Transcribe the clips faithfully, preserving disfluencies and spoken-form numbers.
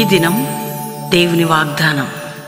దినం దేవుని వాగ్దానం.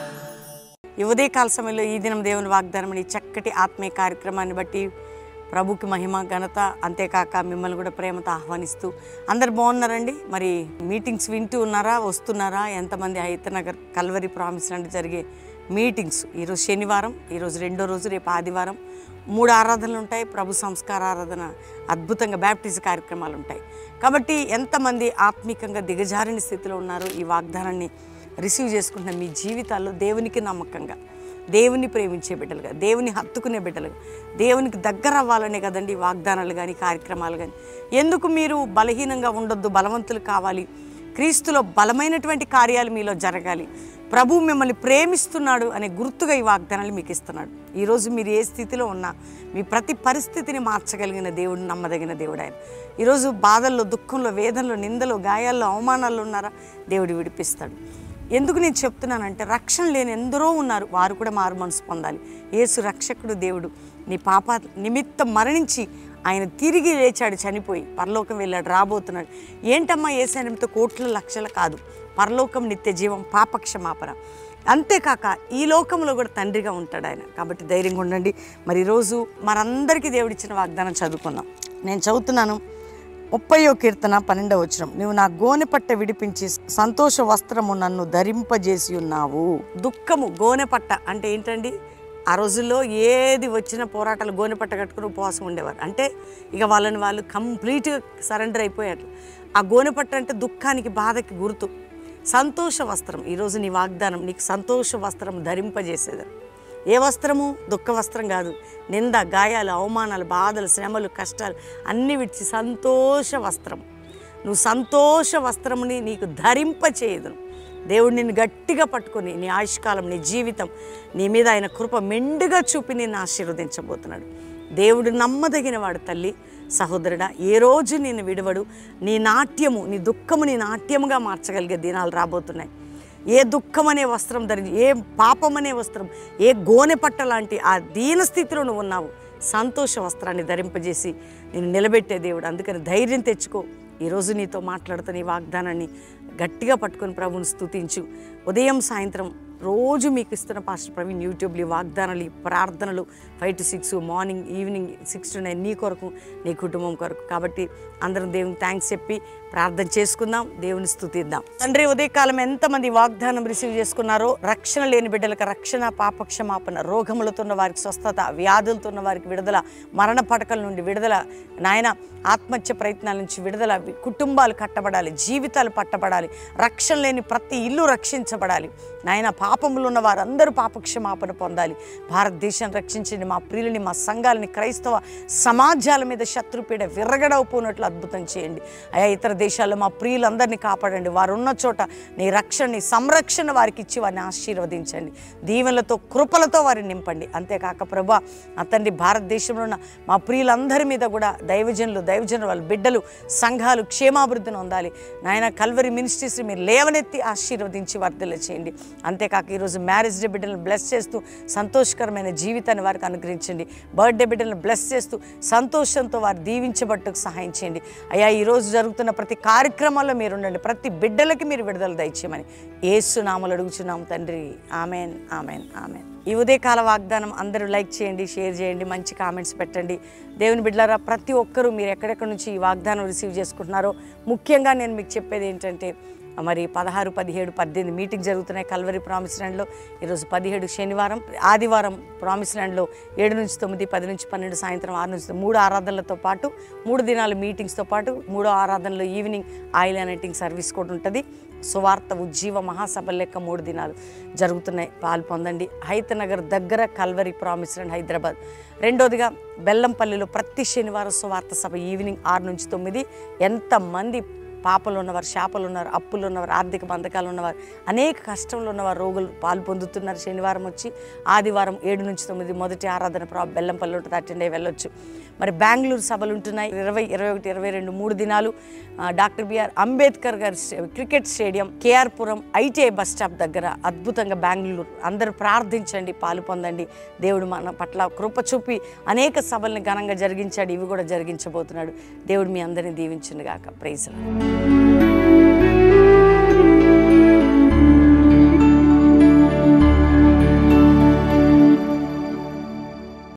ఈ ఉదయకాల సమయంలో ఈ దినం దేవుని వాగ్దానం అని చక్కటి ఆత్మీయ కార్యక్రమాన్ని బట్టి ప్రభుకి మహిమ ఘనత, అంతేకాక మిమ్మల్ని కూడా ప్రేమతో ఆహ్వానిస్తూ అందరు బాగున్నారండి. మరి మీటింగ్స్ వింటూ ఉన్నారా, వస్తున్నారా? ఎంతమంది హైతనగర్ కల్వరి ప్రామిస్ లాంటి జరిగే మీటింగ్స్ ఈరోజు శనివారం, ఈరోజు రెండో రోజు, రేపు ఆదివారం మూడు ఆరాధనలు ఉంటాయి. ప్రభు సంస్కార ఆరాధన, అద్భుతంగా బ్యాప్టిజం కార్యక్రమాలు ఉంటాయి. కాబట్టి ఎంతమంది ఆత్మీకంగా దిగజారిన స్థితిలో ఉన్నారు, ఈ వాగ్దానాన్ని రిసీవ్ చేసుకుంటున్న మీ జీవితాల్లో దేవునికి నమ్మకంగా, దేవుని ప్రేమించే బిడ్డలుగా, దేవుని హత్తుకునే బిడ్డలుగా, దేవునికి దగ్గర అవ్వాలనే కదండి వాగ్దానాలు కానీ కార్యక్రమాలు కానీ. ఎందుకు మీరు బలహీనంగా ఉండొద్దు, బలవంతులు కావాలి. క్రీస్తులో బలమైనటువంటి కార్యాలు మీలో జరగాలి. ప్రభు మిమ్మల్ని ప్రేమిస్తున్నాడు అనే గుర్తుగా ఈ వాగ్దానాలు మీకు ఇస్తున్నాడు. ఈరోజు మీరు ఏ స్థితిలో ఉన్నా మీ ప్రతి పరిస్థితిని మార్చగలిగిన దేవుడు, నమ్మదగిన దేవుడు ఆయన. ఈరోజు బాధల్లో, దుఃఖంలో, వేదనలో, నిందలో, గాయాల్లో, అవమానాల్లో ఉన్నారా? దేవుడు విడిపిస్తాడు. ఎందుకు నేను చెప్తున్నానంటే, రక్షణ లేని ఎందరో ఉన్నారు, వారు కూడా మారు మనసు పొందాలి. యేసు రక్షకుడు దేవుడు. నీ పాప నిమిత్తం మరణించి ఆయన తిరిగి లేచాడు, చనిపోయి పరలోకం వెళ్ళాడు, రాబోతున్నాడు. ఏంటమ్మా యేసు నిమిత్తం కోట్ల లక్షలు కాదు, పరలోకం, నిత్య జీవం, పాపక్షమాపణ. అంతేకాక ఈ లోకంలో కూడా తండ్రిగా ఉంటాడు ఆయన. కాబట్టి ధైర్యంగా ఉండండి. మరి ఈరోజు మనందరికీ దేవుడిచ్చిన వాగ్దానం చదువుకుందాం. నేను చదువుతున్నాను. ముప్పయో కీర్తన పన్నెండవ వచనం. నువ్వు నా గోనెపట్ట విడిపించి సంతోష వస్త్రము నన్ను ధరింపజేసి ఉన్నావు. దుఃఖము, గోనెపట్ట అంటే ఏంటండి? ఆ రోజుల్లో ఏది వచ్చిన పోరాటాలు గోనెపట్ట కట్టుకుని ఉపవాసం ఉండేవారు. అంటే ఇక వాళ్ళని వాళ్ళు కంప్లీట్గా సరెండర్ అయిపోయారు. ఆ గోనెపట్ట అంటే దుఃఖానికి, బాధకి గుర్తు. సంతోష వస్త్రం, ఈరోజు నీ వాగ్దానం, నీకు సంతోష వస్త్రం ధరింపజేసేది. ఏ వస్త్రము? దుఃఖ వస్త్రం కాదు. నింద, గాయాలు, అవమానాలు, బాధలు, శ్రమలు, కష్టాలు అన్నీ విడిచి సంతోష వస్త్రం. నువ్వు సంతోష వస్త్రముని నీకు ధరింపచేయదును. దేవుడు నిన్ను గట్టిగా పట్టుకొని నీ ఆయుష్కాలం, నీ జీవితం, నీ మీద ఆయన కృప మెండుగా చూపి నిన్ను ఆశీర్వదించబోతున్నాడు. దేవుడు నమ్మదగిన వాడు. తల్లి, సహోదరుడా, ఏ రోజు నేను విడవడు. నీ నాట్యము, నీ దుఃఖము నీ నాట్యముగా మార్చగలిగే దినాలు రాబోతున్నాయి. ఏ దుఃఖం అనే వస్త్రం ధరించి, ఏ పాపం అనే వస్త్రం, ఏ గోనె పట్ట లాంటి ఆ దీన స్థితిలో నువ్వు ఉన్నావు, సంతోష వస్త్రాన్ని ధరింపజేసి నేను నిలబెట్టే దేవుడు. అందుకని ధైర్యం తెచ్చుకో. ఈరోజు నీతో మాట్లాడుతున్న ఈ వాగ్దానాన్ని గట్టిగా పట్టుకొని ప్రభుని స్తుతించు. ఉదయం, సాయంత్రం రోజు మీకు ఇస్తున్న పాస్టర్ ప్రవీణ్ యూట్యూబ్లో వాగ్దానాలు, ప్రార్థనలు five to six, morning, evening six to nine నీ కొరకు, నీ కుటుంబం కొరకు. కాబట్టి అందరం దేవునికి థ్యాంక్స్ చెప్పి ప్రార్థన చేసుకుందాం, దేవుని స్తుతిద్దాం. తండ్రి, ఉదయకాలం ఎంతమంది వాగ్దానం రిసీవ్ చేసుకున్నారో, రక్షణ లేని బిడ్డలకు రక్షణ, పాపక్షమాపణ, రోగములతో ఉన్న వారికి స్వస్థత, వ్యాధులతో ఉన్న వారికి విడుదల, మరణ పడకల నుండి విడుదల, నాయన ఆత్మహత్య ప్రయత్నాల నుంచి విడుదల, కుటుంబాలు కట్టబడాలి, జీవితాలు పట్టబడాలి, రక్షణ లేని ప్రతి ఇల్లు రక్షించబడాలి. నాయన పాపములు ఉన్న వారందరూ పాపక్షమాపణ పొందాలి. భారతదేశాన్ని రక్షించండి. మా ప్రియులని, మా సంఘాలని, క్రైస్తవ సమాజాల మీద శత్రుపీడ విరగడవుపోయినట్లు అద్భుతం చేయండి. అయా, ఇతర దేశాల్లో మా ప్రియులందరినీ కాపాడండి. వారు ఉన్న చోట నీ రక్షణ, నీ సంరక్షణ వారికి ఇచ్చి వారిని ఆశీర్వదించండి. దీవెనలతో, కృపలతో వారిని నింపండి. అంతేకాక ప్రభా, అతండి, భారతదేశంలో ఉన్న మా ప్రియులందరి మీద కూడా దైవజనులు, దైవజనులు, వాళ్ళ బిడ్డలు, సంఘాలు క్షేమాభివృద్ధిని పొందాలి. నాయన కల్వరి మినిస్ట్రీస్ మీరు లేవనెత్తి ఆశీర్వదించి వర్ధల చేయండి. అంతేకాక ఈరోజు మ్యారేజ్ డే బిడ్డలను బ్లెస్ చేస్తూ సంతోషకరమైన జీవితాన్ని వారికి అనుగ్రహించండి. బర్త్డే బిడ్డలను బ్లెస్ చేస్తూ సంతోషంతో వారు దీవించబట్టుకు సహాయం చేయండి. అయ్యా, ఈరోజు జరుగుతున్న ప్రతి కార్యక్రమాల్లో మీరు ఉండండి. ప్రతి బిడ్డలకి మీరు విడుదల దయచేయమని యేసు నామములో అడుగుచున్నాం తండ్రి. Amen, amen, amen. ఈ ఉదయకాల వాగ్దానం అందరూ లైక్ చేయండి, షేర్ చేయండి, మంచి కామెంట్స్ పెట్టండి. దేవుని బిడ్డలారా, ప్రతి ఒక్కరూ మీరు ఎక్కడెక్కడి నుంచి ఈ వాగ్దానం రిసీవ్ చేసుకుంటున్నారో, ముఖ్యంగా నేను మీకు చెప్పేది ఏంటంటే, మరి పదహారు, పదిహేడు, పద్దెనిమిది మీటింగ్ జరుగుతున్నాయి కల్వరి ప్రామిస్ ల్యాండ్లో. ఈరోజు పదిహేడు శనివారం, ఆదివారం ప్రామిస్ ల్యాండ్లో ఏడు నుంచి తొమ్మిది, పది నుంచి పన్నెండు, సాయంత్రం ఆరు నుంచి మూడు ఆరాధనలతో పాటు మూడు దినాలు మీటింగ్స్తో పాటు మూడో ఆరాధనలో ఈవినింగ్ ఆయిల్ అనెటింగ్ సర్వీస్ కూడా ఉంటుంది. సువార్త ఉజ్జీవ మహాసభ లెక్క మూడు దినాలు జరుగుతున్నాయి. పాలు పొందండి. హైతనగర్ దగ్గర కల్వరి ప్రామిస్ ల్యాండ్, హైదరాబాద్. రెండోదిగా బెల్లంపల్లిలో ప్రతి శనివారం సువార్త సభ ఈవినింగ్ ఆరు నుంచి తొమ్మిది. ఎంతమంది పాపలు ఉన్నవారు, శాపలు ఉన్నారు, అప్పులు ఉన్నవారు, ఆర్థిక బంధకాలు ఉన్నవారు, అనేక కష్టంలో ఉన్నవారు, రోగులు పాలు పొందుతున్నారు. శనివారం వచ్చి ఆదివారం ఏడు నుంచి తొమ్మిది మొదటి ఆరాధన ప్రా బెల్లంపల్లి ఉంటుంది, అటెండ్ అయ్యి వెళ్ళొచ్చు. మరి బెంగళూరు సభలు ఉంటున్నాయి ఇరవై, ఇరవై ఒకటి, ఇరవై రెండు మూడు దినాలు. డాక్టర్ బిఆర్ అంబేద్కర్ గారి cricket stadium, K R Puram, ITI bus stop దగ్గర అద్భుతంగా బెంగళూరు. అందరూ ప్రార్థించండి, పాలు పొందండి. దేవుడు మన పట్ల కృప చూపి అనేక సభల్ని ఘనంగా జరిగించాడు, ఇవి కూడా జరిగించబోతున్నాడు. దేవుడు మీ అందరినీ దీవించును గాక. Praise lord.